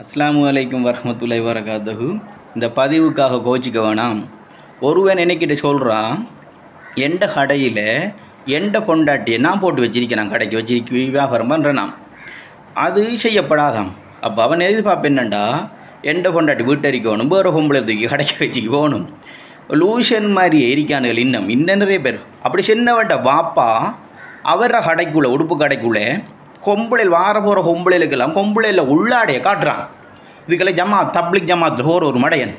அஸ்ஸலாமு அலைக்கும் வரஹ்மத்துல்லாஹி வரகாத்துஹு. இந்த பதிவுக்காக கோச்சிக்க வேணாம். ஒருவன் என்னைக்கிட்ட சொல்கிறான், எந்த கடையில் எந்த பொண்டாட்டியை நான் போட்டு வச்சிருக்கிறேன், கடைக்கு வச்சிருக்க வியாபாரம் பண்ணுறேன், அது செய்யப்படாதாம். அப்போ அவன் எதிர்பார்ப்பு என்னண்டா, எந்த பொண்டாட்டி வீட்டறிக்கணும், வேறு பொம்பளை தூக்கி கடைக்கு வச்சுக்கு போகணும். லூஷன் மாதிரியே இருக்கானுகள். இன்னும் நிறைய பேர் அப்படி சின்னவன்ட்ட வாப்பா அவர கடைக்குள்ளே, உடுப்பு கடைக்குள்ளே கொம்பளையில் வார போகிற கொம்பளைகளுக்கெல்லாம் கொம்பளையில் உள்ளாடைய காட்டுறான். இதுக்கெல்லாம் தப்ளிக் ஜமாத்தில் போகிற ஒரு மடையன்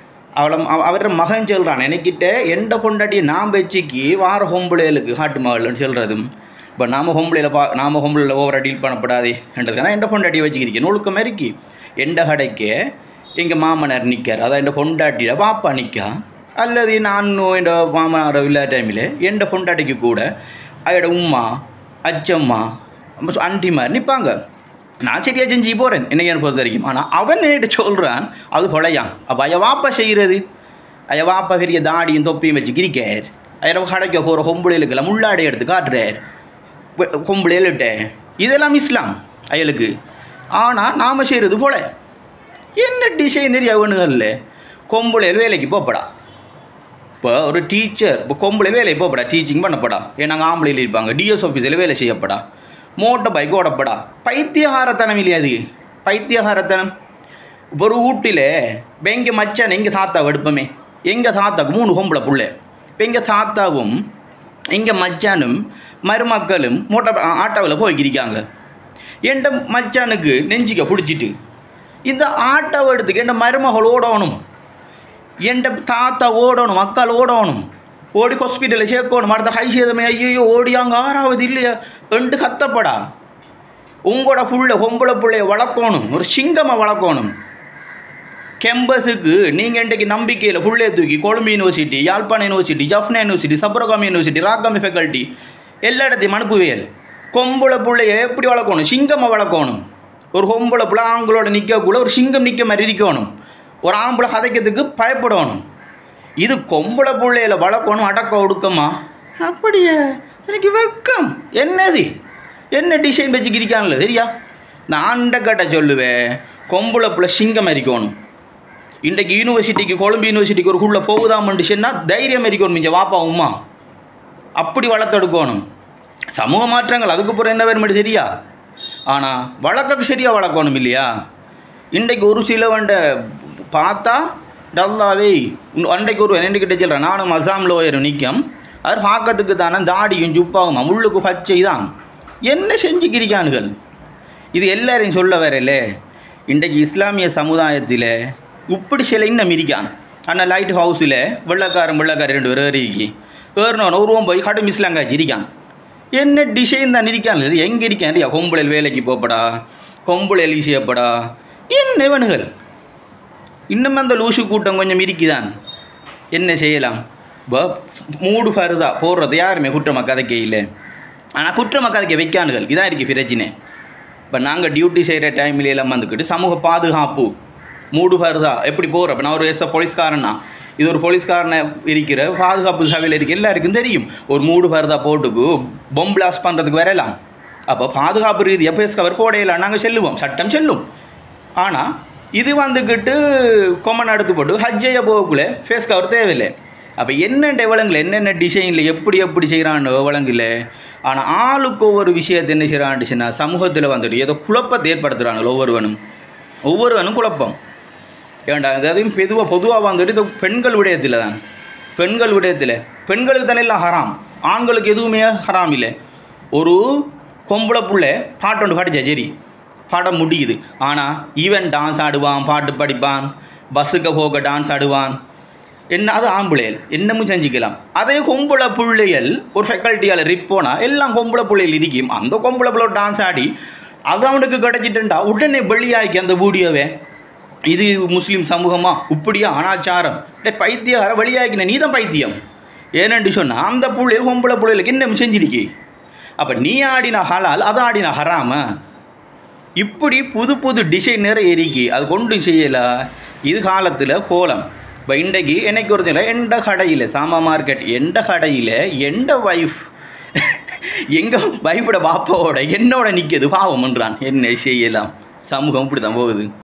அவர மகன் சொல்கிறான், எனக்கிட்ட எந்த பொண்டாட்டியை நாம் வச்சுக்கி வார கொம்பளைகளுக்கு காட்டு மகள்னு சொல்கிறதும். இப்போ நாம் கொம்பளையில் ஓவராக டீல் பண்ணப்படாதே என்றதுக்கான எந்த பொண்டாட்டியை வச்சுக்கிறீங்க ஒழுக்க மாதிரிக்கு எந்த கடைக்கு எங்கள் மாமனார் நிற்கார், அதான் எந்த பொண்டாட்டியோட பாப்பா நிற்கா, அல்லது நான் என் மாமனார் இல்லாத டைமில் எந்த பொண்டாட்டிக்கு கூட அதோட உம்மா அச்சம்மா அண்டி மாதிரி நிற்பாங்க. நான் சரியாக செஞ்சு போகிறேன் என்னைக்கு பொறுத்த வரைக்கும். ஆனால் அவன் நேட்டு சொல்கிறான் அது கொலையான். அப்போ ஐயா வாப்பா செய்கிறது, ஐயா வாப்பா பெரிய தாடியும் தொப்பியும் வச்சு கிரிக்கார், ஐயா கடைக்க போகிற கொம்புளைகளுக்கெல்லாம் முள்ளாடை எடுத்து காட்டுறார், கொம்புளையில்ட்ட இதெல்லாம் இஸ்லாம் அயலுக்கு. ஆனால் நாம் செய்கிறது போல என்ன டிசைன் நிறைய வேணுங்கள்ல. கொம்புளையில் வேலைக்கு போப்படா, இப்போ ஒரு டீச்சர் இப்போ கொம்பளை வேலையை போப்படா, டீச்சிங் பண்ணப்படா, ஏன்னா ஆம்பளையில் இருப்பாங்க, டிஎஸ் ஆஃபீஸில் வேலை செய்யப்படா, மோட்டர் பைக் ஓடப்படா. பைத்தியகாரத்தனம் இல்லையா அது, பைத்தியகாரத்தனம். ஒரு வீட்டில் இப்போ எங்கள் மச்சான் எங்கள் தாத்தாவை எடுப்போமே, எங்கள் தாத்தாவுக்கு 3 கொம்பளை புள்ள. இப்போ எங்கள் தாத்தாவும் எங்கள் மச்சானும் மருமக்களும் மோட்டர் ஆட்டோவில் போய்க்கிருக்காங்க. என் மச்சானுக்கு நெஞ்சிக்க பிடிச்சிட்டு இந்த ஆட்டோவை எடுத்துக்க என் மருமகள் ஓடணும், என் தாத்தா ஓடணும், மக்கள் ஓடணும், ஓடி ஹாஸ்பிட்டலில் சேர்க்கணும், அடுத்த ஹை சேதமே ஐயோ ஓடியாங்க 6வது இல்லையா ரெண்டு கத்தப்படா. உங்களோட புள்ள பொம்பளை பிள்ளைய வளர்க்கணும், ஒரு சிங்கமாக வளர்க்கணும். கேம்பஸுக்கு நீங்கள் இன்றைக்கு நம்பிக்கையில் புள்ளைய தூக்கி Colombo university, Yazhpanam university, Jaffna university, Sabaragamuwa university, Ragama faculty எல்லா இடத்தையும் அனுப்புவேல். பொம்பளை பிள்ளைய எப்படி வளர்க்கணும், சிங்கமாக வளர்க்கணும். ஒரு பொம்பளை பிள்ளை ஆண்களோட நிற்கக்குள்ள ஒரு சிங்கம் நிற்க மாதிரி இருக்கணும், ஒரு ஆம்பளை கதைக்கிறதுக்கு பயப்படணும். இது கொம்பளை பிள்ளையில வளர்க்கணும், அடக்க ஒடுக்கமா? அப்படியே எனக்கு வெக்கம். என்னது என்ன டிசைன் வச்சு கிரிக்கான்ல சரியா? நான் ஆண்டக்கட்ட சொல்லுவேன், கொம்பளை பிள்ளை சிங்கம் இருக்கணும். இன்றைக்கு யூனிவர்சிட்டிக்கு, கொழும்பு யூனிவர்சிட்டிக்கு ஒரு குள்ளே போகுதாமன்னு சொன்னால் தைரியம் இருக்கணும். மிஞ்ச வாப்பா உமா அப்படி வளர்த்தெடுக்கணும். சமூக மாற்றங்கள் அதுக்கப்புறம் என்ன வேணும் சரியா? ஆனால் வழக்கக்கு சரியாக வளர்க்கணும் இல்லையா? இன்றைக்கு ஒரு சிலவண்ட பார்த்தா டல்லாவே அன்றைக்கு ஒரு என்னென்னுக்கிட்ட சொல்கிறேன், நானும் அசாம் லோயரும் நிற்கும், அது பார்க்கறதுக்கு தானே தாடியும் சுப்பாகுமா, முள்ளுக்கு பச்சை தான். என்ன செஞ்சுக்கிறிக்கானுகள் இது எல்லாரையும் சொல்ல வரல. இன்றைக்கு இஸ்லாமிய சமுதாயத்தில் இப்படி சில இன்னும் இருக்கான். ஆனால் லைட் ஹவுஸில் வெள்ளக்காரன் 2 பேர் ஏறினோன்னு ஒருவன் போய் கடும் இஸ்லாங்காய்ச்சி இருக்கான். என்ன டிசைன் தான் இருக்கான். எங்கே இருக்கான் இல்லையா? கொம்புளையில் வேலைக்கு போப்படா, கொம்புளையில் ஈஸியப்படா, என்ன வேணுகள். இன்னும் அந்த லூசு கூட்டம் கொஞ்சம் இருக்குதான். என்ன செய்யலாம்? மூடு ஃபருதா போடுறது யாருமே குற்றமாக கதைக்க இல்லை. ஆனால் குற்றமாக கதைக்க வைக்கானுகள். இதான் இருக்குது பிரச்சனை. இப்போ நாங்கள் டியூட்டி செய்கிற டைம்ல எல்லாம் வந்துக்கிட்டு சமூக பாதுகாப்பு மூடு ஃபருதா எப்படி போகிற, இப்போ நான் ஒரு போலீஸ்காரன்னா இது ஒரு போலீஸ்காரனை இருக்கிற பாதுகாப்பு சபையில் இருக்க எல்லாருக்கும் தெரியும். ஒரு மூடு ஃபருதா போட்டுக்கு பொம் பிளாஸ்ட் பண்ணுறதுக்கு வரலாம். அப்போ பாதுகாப்பு ரீதியாக ஃபேஸ் கவர் போடையலாம், நாங்கள் செல்லுவோம், சட்டம் செல்லும். ஆனால் இது வந்துக்கிட்டு கொமன் எடுத்து போட்டு ஹஜ்ஜையை போகக்குள்ளே ஃபேஸ் கவர் தேவையில்லை. அப்போ என்னென்ன விலங்குல என்னென்ன டிசைனில் எப்படி செய்கிறான்னு விலங்குல. ஆனால் ஆளுக்கு ஒவ்வொரு விஷயத்தை என்ன செய்கிறான்னுச்சுன்னா சமூகத்தில் வந்துட்டு ஏதோ குழப்பத்தை ஏற்படுத்துகிறாங்க. ஒவ்வொருவனும் குழப்பம் ஏன்டா. அதையும் பொதுவாக வந்துட்டு இது பெண்கள் விடயத்தில் தான். பெண்களுக்கு தானே எல்லாம் ஹராம், ஆண்களுக்கு எதுவுமே ஹராம் இல்லை. ஒரு கொம்பளை புள்ளை பாட்டு ஒன்று பாடிச்சா சரி, பாடம் முடியுது. ஆனால் ஈவன் டான்ஸ் ஆடுவான், பாட்டு படிப்பான், பஸ்ஸுக்கு போக டான்ஸ் ஆடுவான். என்ன அது ஆம்பளையல் என்னமும் செஞ்சுக்கலாம். அதே கொம்பளை பிள்ளைகள் ஒரு ஃபேக்கல்ட்டியால் போனால் எல்லாம் கொம்பளை பிள்ளைகள் இருக்கும். அந்த கொம்பளை பிள்ளை டான்ஸ் ஆடி அது அவனுக்கு கிடச்சிட்டுண்டா உடனே வெளியாக்கி அந்த வீடியோவே இது முஸ்லீம் சமூகமா இப்படியா அனாச்சாரம் பைத்தியகார வெளியாக்கின நீ தான் பைத்தியம். ஏனென்று சொன்னால் அந்த பிள்ளைகள் கொம்பளை பிள்ளைகளுக்கு என்ன செஞ்சிருக்கி. அப்போ நீ ஆடினா ஹலால், அதை ஆடினா ஹராம. இப்படி புது டிசைன் நிறைய இருக்கி அது கொண்டு செய்யலாம். இது காலத்தில் கோலம். இப்போ இன்றைக்கு என்னைக்கு ஒருத்தர் எந்த கடையில் சாமா மார்க்கெட் எந்த கடையில் எந்த வைஃப் எங்கள் வைஃபோட பாப்பாவோட என்னோட நிற்கிது பாவம்ன்றான். என்ன செய்யலாம்? சமூகம் இப்படி தான் போகுது.